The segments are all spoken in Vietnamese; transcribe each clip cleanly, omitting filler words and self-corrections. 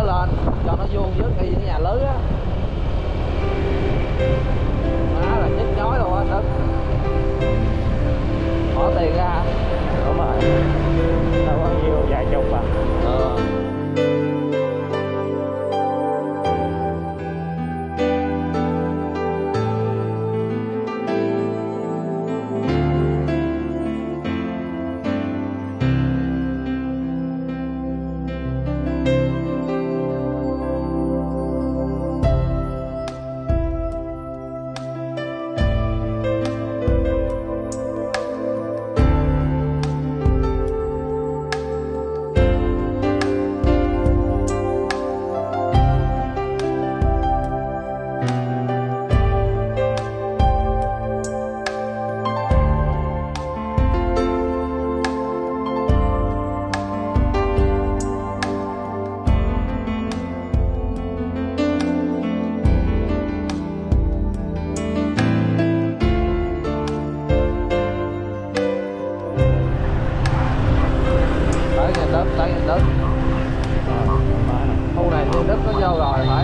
lên cho nó vuông với y cái nhà lưới á. Má là nhức nhói luôn á Đức. Bỏ tiền ra. Đúng rồi. Đâu có nhiêu, vài chục à. Khu này như Đức có vô rồi phải.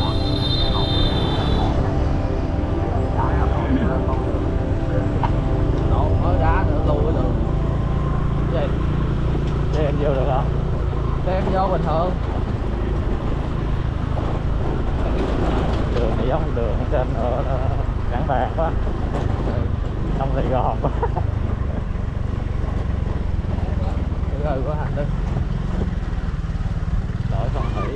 Đổ mới đá nữa lui cái đường. Gì? Xe em vô được không? Xe em vô bình thường. Đường này giống đường trên ở Trảng Bàng quá. Trong Sài Gòn quá. Rồi có hành Đức. Đổi phong thủy.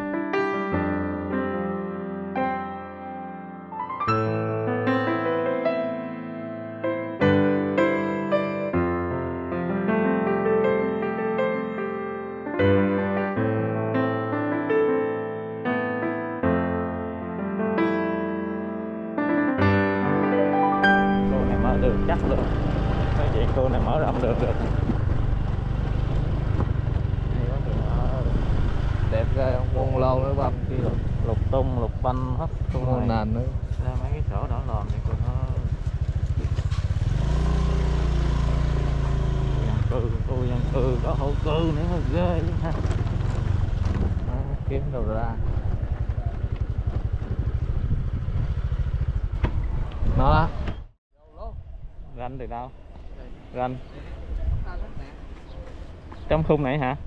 Cô này mở đường chắc luôn. Nói chuyện cô này mở rộng đường được. Đẹp ghê không? Buôn lô nữa băm kia rồi. Lục tung, lục banh hết. Buôn nền nữa. Ra mấy cái sổ đỏ lòn này cô nó khu dân cư có hộ cư nữa mà ghê chứ ha. Kiếm đâu ra. Nó đó. Ranh từ đâu? Ranh trong khung này hả?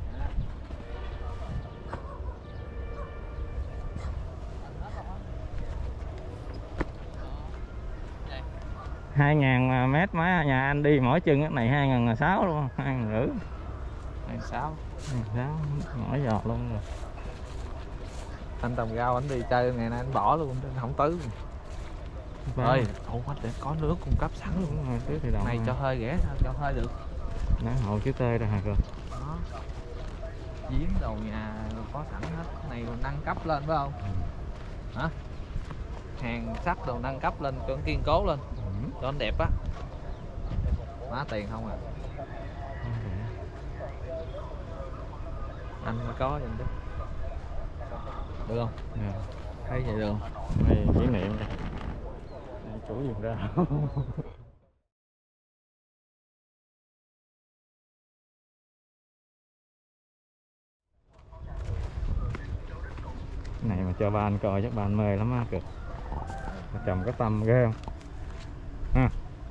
Vậy. 2.000 mét má nhà anh đi mỗi chân cái này 2.600 luôn, 2.500. 26. 2.600 mỗi giọt luôn rồi. Anh Tầm Gao anh đi chơi ngày nay anh bỏ luôn, không tứ. Ơi, ủa để có nước cung cấp sẵn luôn rồi. Tứ thì đồng này cho hơi ghẻ sao cho hơi được. Nãy hộ chữ T ra hả cô? Đó. Giếng đầu nhà có sẵn hết, cái này còn nâng cấp lên phải không? Hả? Hàng sắt đồ nâng cấp lên cho kiên cố lên. Cho nó đẹp á. Má tiền không à. Anh mới có vậy đó. Được không? Được. Thấy vậy được không? Đây kỷ niệm đây. Đây, chủ dùng ra. Này mà cho ba anh coi chắc ba anh mê lắm á kìa. Chồng có tâm ghê không? Ha.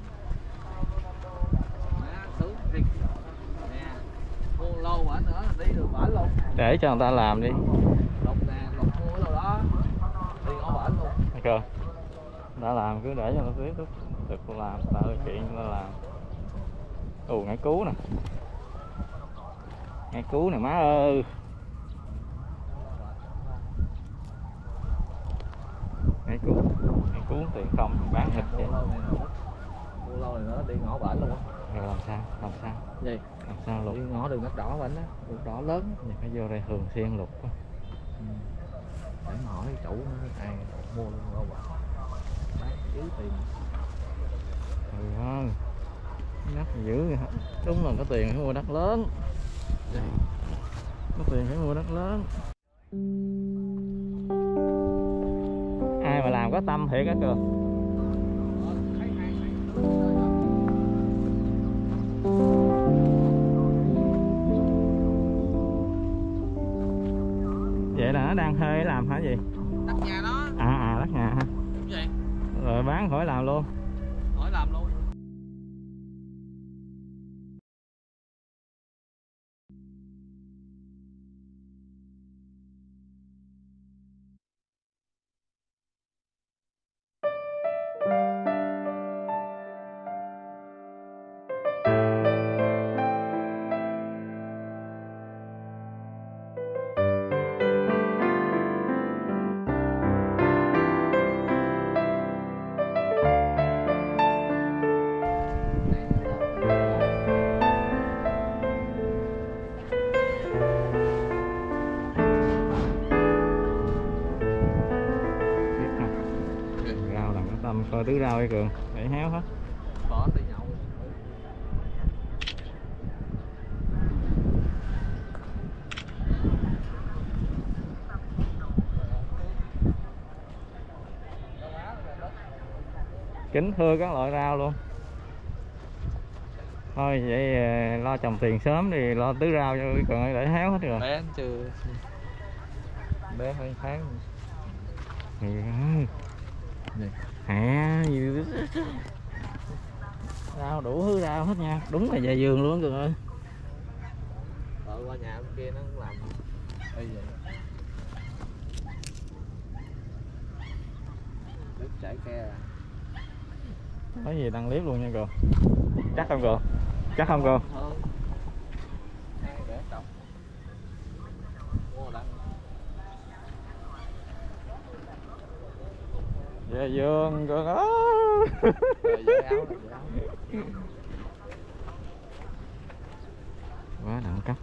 Mua lâu bả nữa đi được bả luôn. Để cho người ta làm đi. Lục nè, lục mua ở đâu đó. Đi ngõ bển luôn. Cơ. Đã làm cứ để cho nó tiếp tục làm, tạo chuyện nó làm. Ồ ngải cứu nè. Ngải cứu nè má ơi. Ngải cứu tiền không bán thịt vậy. Mua lâu này nữa đi ngõ bển luôn á. Rồi làm sao? Làm sao? Gì? Làm sao lục? Đi ngõ đường đất đỏ bển á, đường đỏ lớn. Vậy phải vô đây thường xuyên lục á. Để mà hỏi chủ ai mua luôn đâu mà bán dữ tiền. Ừ không? Đất dữ đúng là có tiền phải mua đất lớn. Có tiền phải mua đất lớn. Ai mà làm có tâm thiệt á kìa. Vậy nó đang thuê làm hả gì? Đất nhà đó. Đất nhà hả? Đúng vậy. Rồi bán khỏi làm luôn. Khỏi làm luôn. Rau làm cái tâm coi tứ rau hay Cường để héo hết. Bỏ đi nhậu. Kính thưa các loại rau luôn. Thôi vậy lo trồng tiền sớm thì lo tứ rau cho Cường ơi để héo hết rồi. Bé chưa. Bé hơn tháng. Hè gì rau đủ thứ rau hết nha, đúng là về vườn luôn Cường ơi. Qua nhà bên kia nó cũng làm y vậy. Nước chảy ke. Có gì đăng clip luôn nha Cường. Chắc không Cường? Chắc không Cường? Để trồng. Mua đăng. Về vườn Cường ơi. Quá đẳng cấp.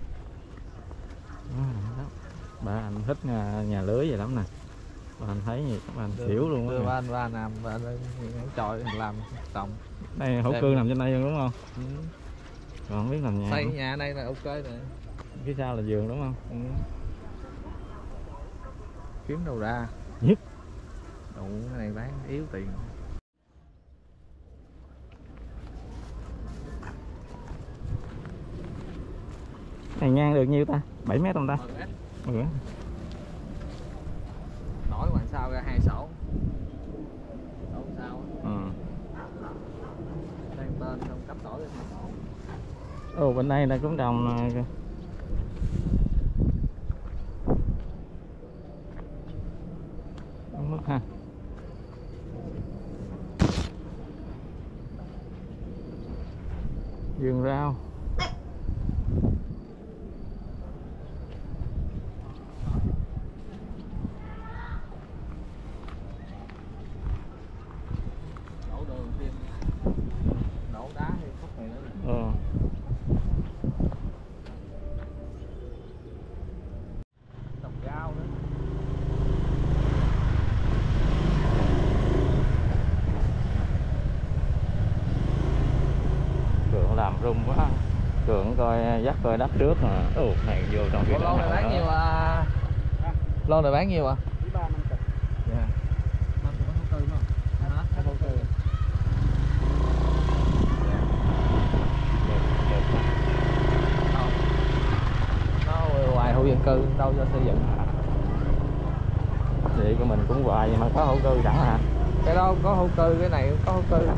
Ba anh thích nhà lưới vậy lắm nè. Ba anh thấy gì các bạn xỉu luôn á. Ba anh làm tròi làm trồng. Đây hậu cư nằm trên đây đúng không? Ừ. Còn không biết làm nhà. Xây nhà đây là ok nè. Phía sau là vườn đúng không? Ừ. Kiếm đâu ra. Nhất. Đủ cái này bán yếu tiền. Này ngang được nhiêu ta? 7 mét không ta? 10 mét. Nổi ngoài sau ra 2 sổ. Sổ sao á. Sang tên không cấp đổi lên 2 sổ. Ồ bên đây là cũng trồng mất ha. Vườn rau. Đổ đường thêm. Đổ đá thì khúc này nữa. Trồng rau nữa. Cường làm rung quá. Cường coi dắt coi đất trước mà. Ồ này vô trong cái lon này bán nhiêu à? Lon này bán nhiêu à? 350. Dạ. Nó có hữu cơ không? Hả? Có hữu cơ. Nó ngoài khu dân cư đâu cho xây dựng. Vậy của mình cũng hoài mà có hữu cư chẳng hả? Cái đó có hữu cư, cái này cũng có hữu cư.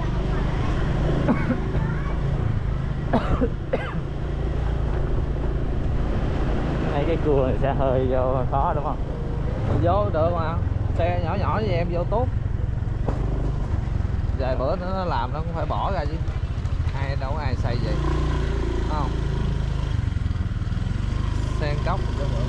Mấy cái cua này sẽ hơi vô khó đúng không? Vô được mà, xe nhỏ nhỏ như em vô tốt. Vài bữa nữa nó làm nó cũng phải bỏ ra chứ. Đâu có ai xây vậy. Đúng không? Sen cốc cho mượn.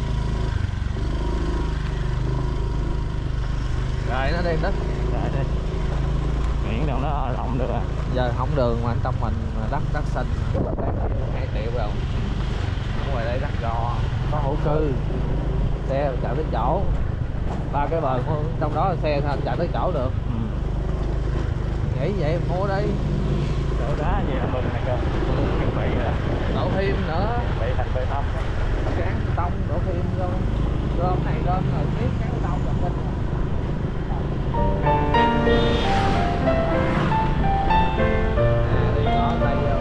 Rồi nó đi đất. Rồi đi. Miễn đâu nó rộng được à. Giờ không đường mà anh trong mình đất xanh 2 triệu rồi. Ở ngoài đây đất gò, có hữu cư, xe chạy tới chỗ, 3 cái bờ trong đó là xe chạy tới chỗ được. Nghĩ vậy mua đi. Đổ đá gì là mừng này cơ. Chuẩn bị Đổ thêm nữa. bị thành bê tông. Cán bê tông đổ thêm vô. Rơm này rơm rồi tiếp cán bê tông là đi ngõ tay vô.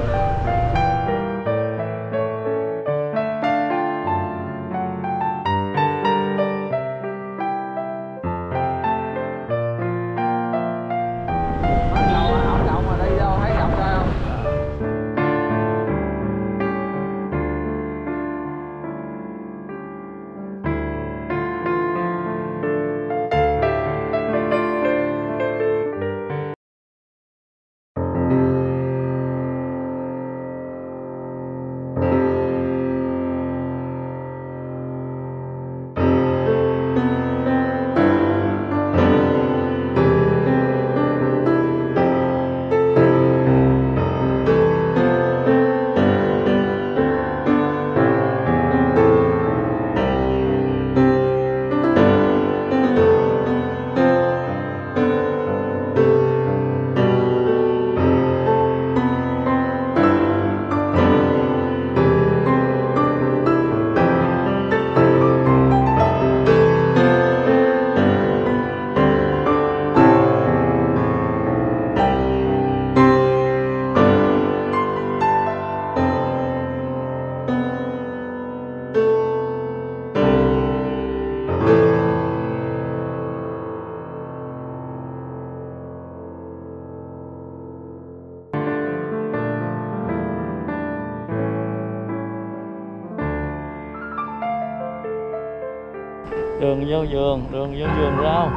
đường vô vườn rau.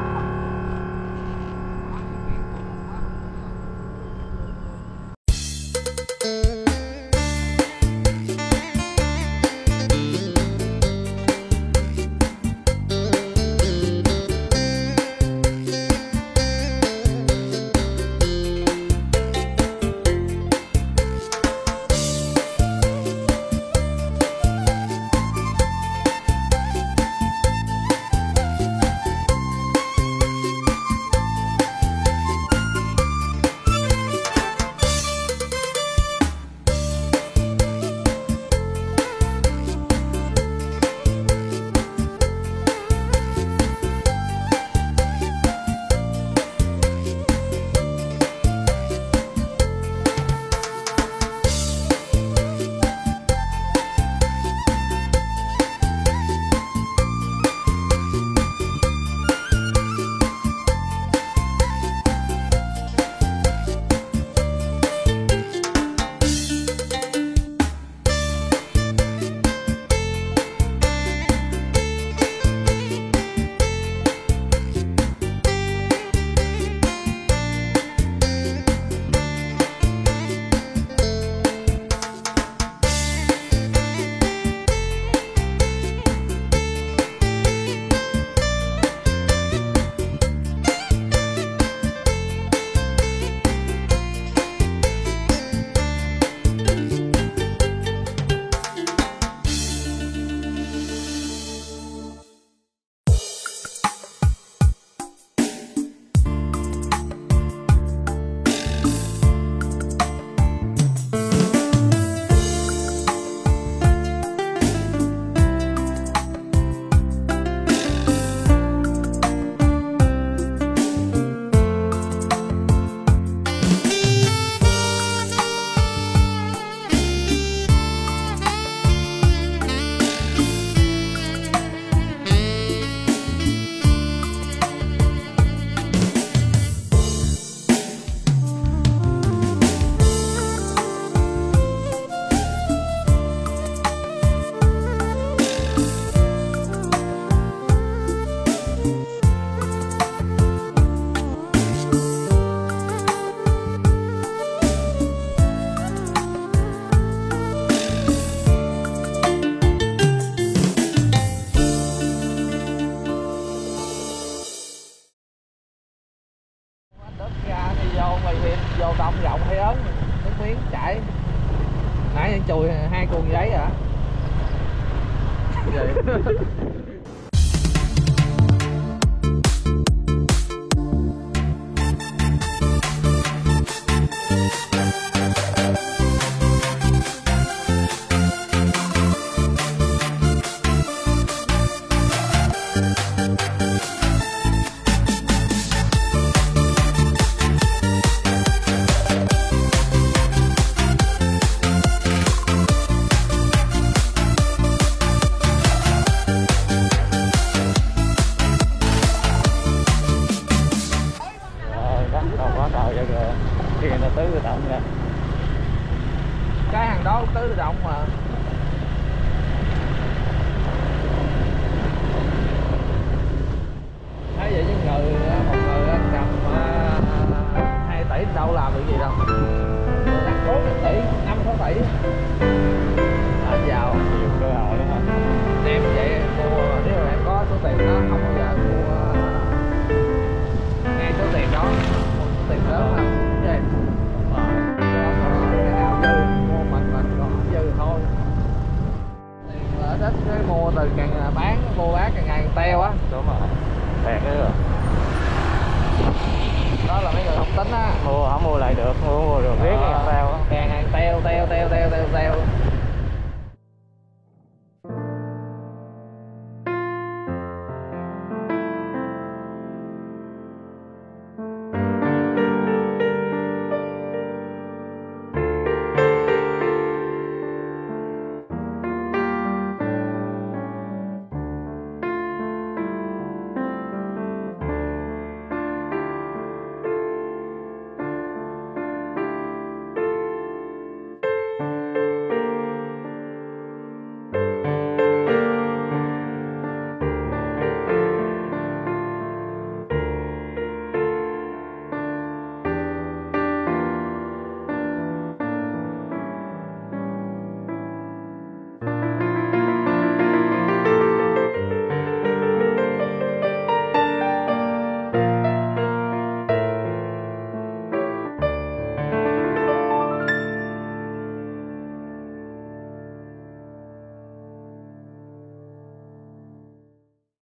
Vô đông rộng hay ớn nước miếng chảy nãy chùi 2 cuộn giấy hả? Vậy. Tứ tự động nè, cái hàng đó cũng tứ tự động mà. Thấy vậy chứ một người cầm 2 tỷ đâu làm được gì đâu, đang cố 1 tỷ 5-6 tỷ là giàu. nhiều cơ hội lắm hả? Em vậy mua, nếu mà em có số tiền đó không bao giờ mua ngay số tiền đó, mua số tiền lớn lắm chứ em. Cái nào dư mua mình còn dư thôi. Tiền ở đất cái mua từ càng bán mua bán càng ngày càng teo á. Đúng rồi, tẹt cái rồi. Đó là mấy người không tính á. Mua không mua lại được, mua được riết càng teo á. Càng teo.